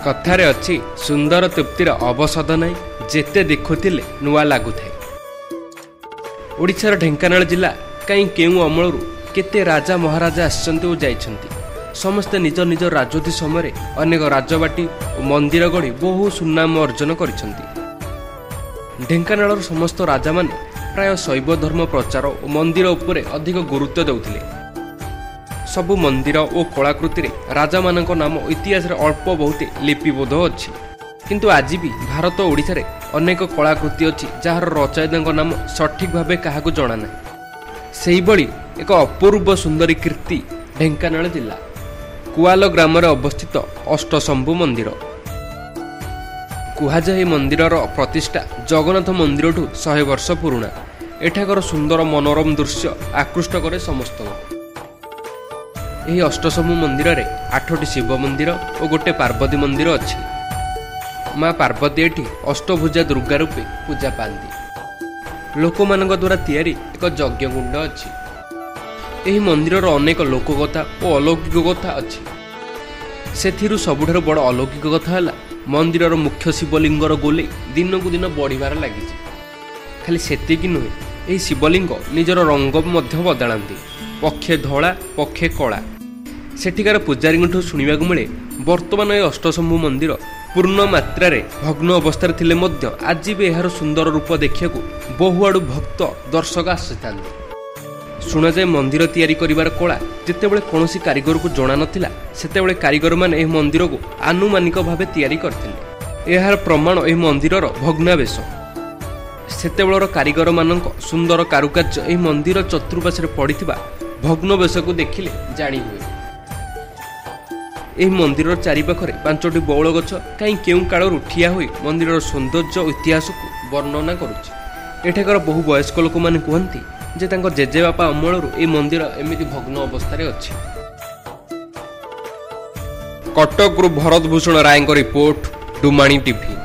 कथारे अच्छी सुंदर तृप्तिर अवसद नाई जेते देखुथिले नुआ लागुथाय। ओडिशार ढेंकानाल जिला कहीं केउ अमलरू केते राजा महाराजा आसचंती और जाइछंती। समस्ते निज निज राजत्व समय अनेक राजबाटी और मंदिर गढ़ी बहु सुनाम अर्जन करिछंती। ढेंकानालर समस्त राजा माने प्राय शैव धर्म प्रचार और मंदिर उपरे अधिक गुरुत्व देउथिले। सबु मंदिर और कलाकृति राजा मानक नाम इतिहास अल्प बहुत लिपिबोध अच्छी, किंतु आज भी भारत और ओडिशा रे अनेक कलाकृति अच्छी जार रचयिता नाम सठिक भावे क्या जना ना। से भली एक अपूर्व सुंदरी कीर्ति ढेंकानाल जिला कुआल ग्राम अवस्थित अष्टशंभु मंदिर। कुहाଯାଏ मंदिरर प्रतिष्ठा जगन्नाथ मंदिर ठू 100 वर्ष पुराणा। एठाकर सुंदर मनोरम दृश्य आकृष्ट करे समस्त। यही अष्टशंभु मंदिर रे 8टी शिव मंदिर और गोटे पार्वती मंदिर अच्छी। माँ पार्वती एठी अष्टभुजा दुर्गा रूपे पूजा पाती। लोक मान द्वारा तैयारी एक यज्ञकुंड अच्छी। यही मंदिर अनेक लोककथा और अलौकिक कथा अच्छी। से सबुठार बड़ अलौकिक कथा है मंदिर मुख्य शिवलिंगर गोले दिन को दिन बढ़िबार लगी। खाली सेतिकी नुहे, यही शिवलिंग निजर रंग बदलाती, पक्षे धला पक्षे कला। सेठिकार पुजारी शुणा मिले वर्तमान ए अष्टशंभु मंदिर पूर्ण मात्रा भग्न अवस्था थिले मध्य आज भी यार सुंदर रूप देखा बहुआड़ू भक्त दर्शक आसी। शुणा जाए मंदिर तैयारी करिवार कला जितेबाला कौन कारीगर को जना नथिला, सेतेबाला कारीगर माने एह मंदिर को आनुमानिक भावे तैयारी करथिले। एहार प्रमाण एह मंदिरर भग्नावेश। सेतेबालार कारीगर मानक सुंदर कारुकार्य एह मंदिर चतुर्पार्श्वे पड़िथिबा भग्नावेश को देखिले जानी हुए। एह मंदिर चारिपाखरे 5टी बौल गछ कहीं केउ कालरू ठिया होई मंदिरर सौंदर्य और इतिहास को वर्णना करुछि। एठाकर बहु वयस्क लोक माने कहती जे तांको जेजेबापा अमलरू ए मंदिर एमिति भग्न अवस्था अच्छी। कटकरू भरत भूषण राय रिपोर्ट, डुमाणी टीवी।